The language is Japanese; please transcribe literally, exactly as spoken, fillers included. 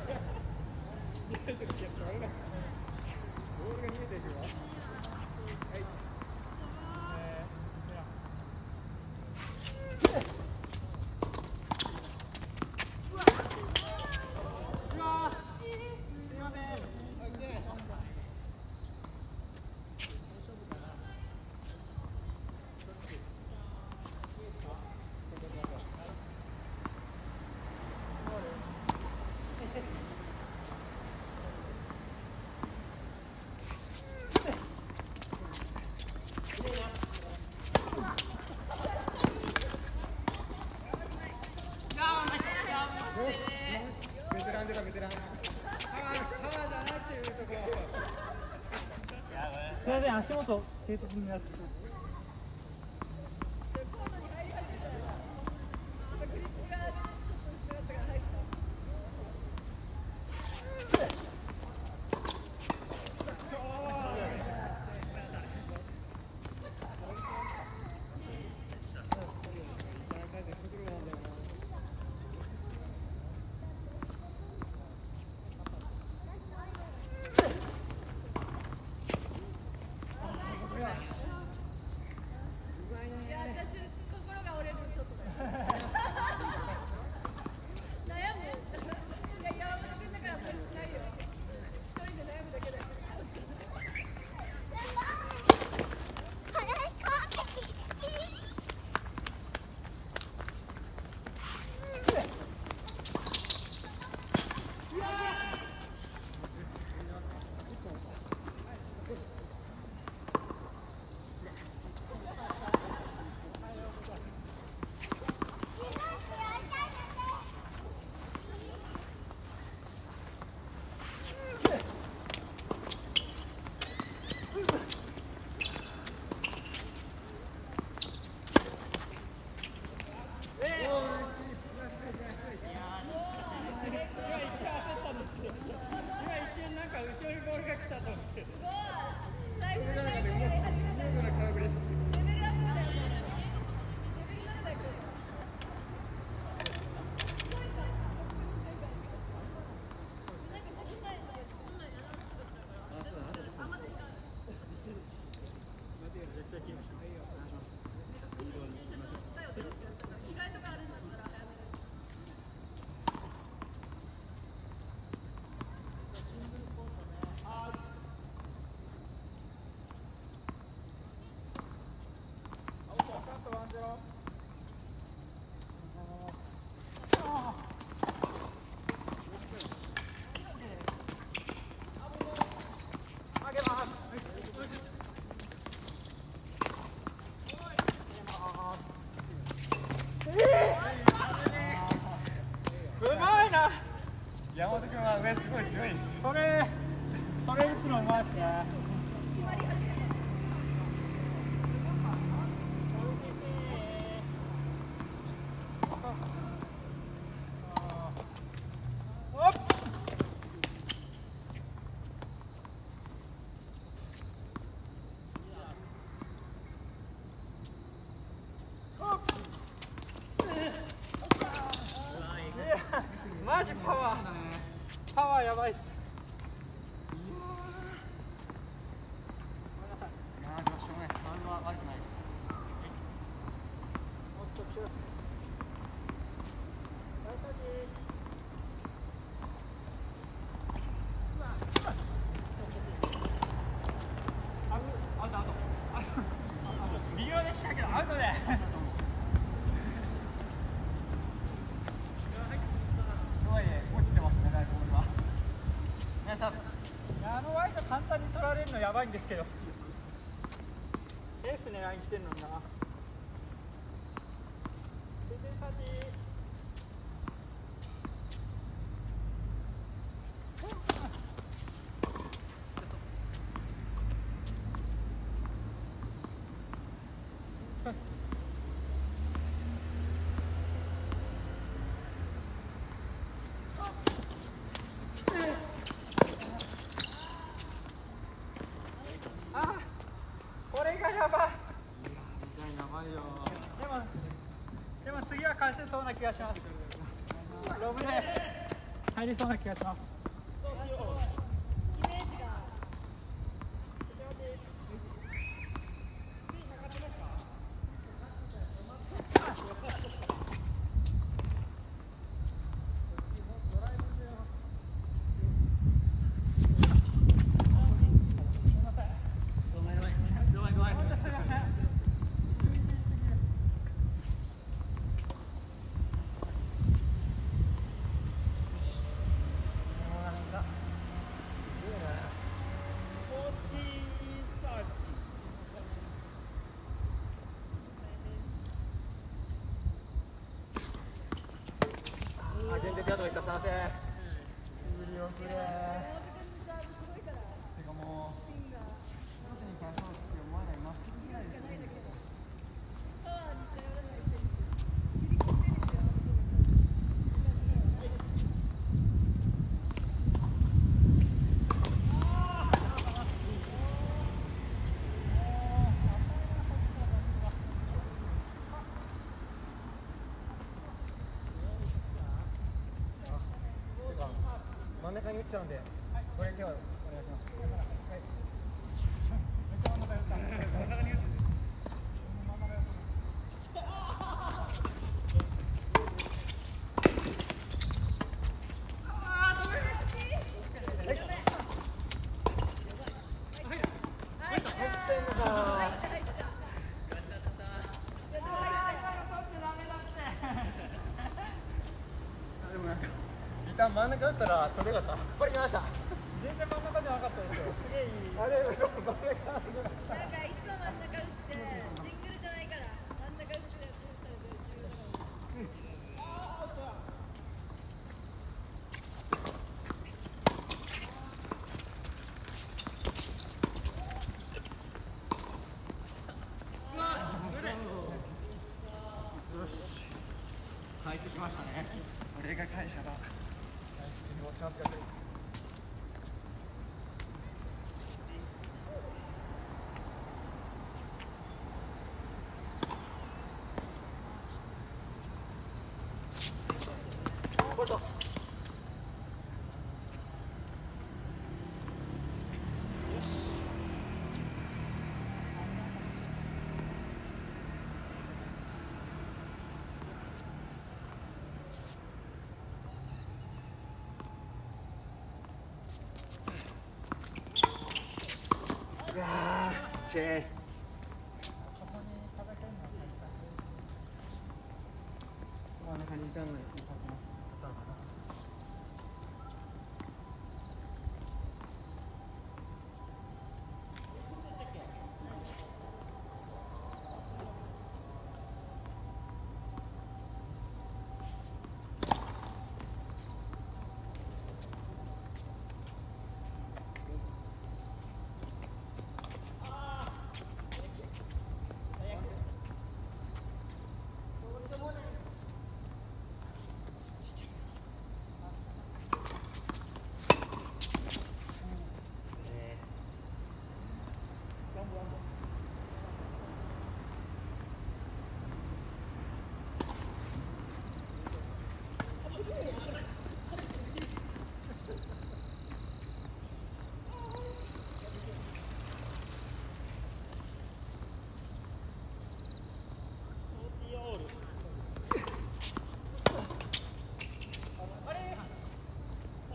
すみません、足元軽率になってしまう。 山本君は上すごい強いです。 それ、それ打つのうまいですね。マジパワー。パワーやばいっす。 いやー、でもしょうがないです。あれは悪くないです。アウトアウト。微妙でしたけどアウトで。落ちてますね、だいぶボールは。皆さん、 あのワイド簡単に取られるのやばいんですけど、エース狙いに来てるのにな。これがやばい。 やばいよ。 でも、でも次は返せそうな気が。 入りそうな気がします。 イメージが。 全然違うとこ行った、すいません。無理をくれ。てかもう、一つに返そうって思わない、まっすぐぐらいですね。真ん中に打っちゃうんで、これ今日はお願いします。はい。めっちゃ真ん中に打った。真ん中に打つ。真ん中に打つ。ああ、ダメ。はい。はい。入ってんのか。入った入った。でもなんか。一旦真ん中打ったらちょうどよかった。これ来ました。全然真ん中じゃなかったですよ。すげえいい。あれ、真ん中。なんかいつも真ん中打ってシングルじゃないから真ん中打ってやつしたらどうしよう。ああ、よし。入ってきましたね。これが会社だ。次もチャンスが来る。ポルト。よし。いやー、チェー。